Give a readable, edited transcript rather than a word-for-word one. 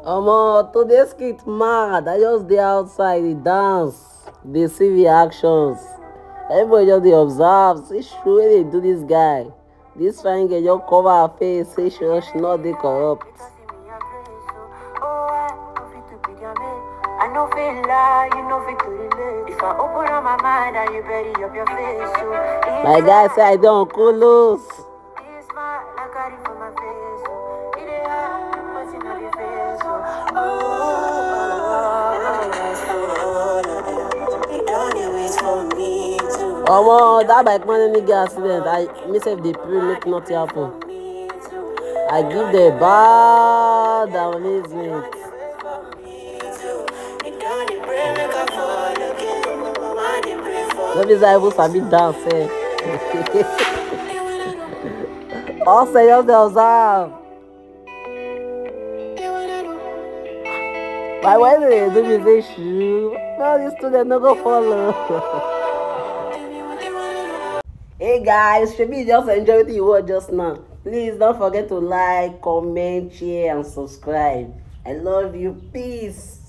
Today's kid mad. I just dey outside, they dance, they see reactions. Everybody just dey observe. See true wey dey do this guy. This fine girl just cover her face, say she not dey corrupt. I know feel lie, you know fit to relate. If I open up my mind and you bury up your face, so my guy say I don't close. That bike man nigga accident. I myself dey pray make nothing happen. I give the bad amazement. No be say I even sabi dance. Also, just dey observe. Why they do me say shoe? No, this student no go follow. Hey guys, maybe you just enjoy what you watch just now. Please don't forget to like, comment, share, and subscribe. I love you. Peace.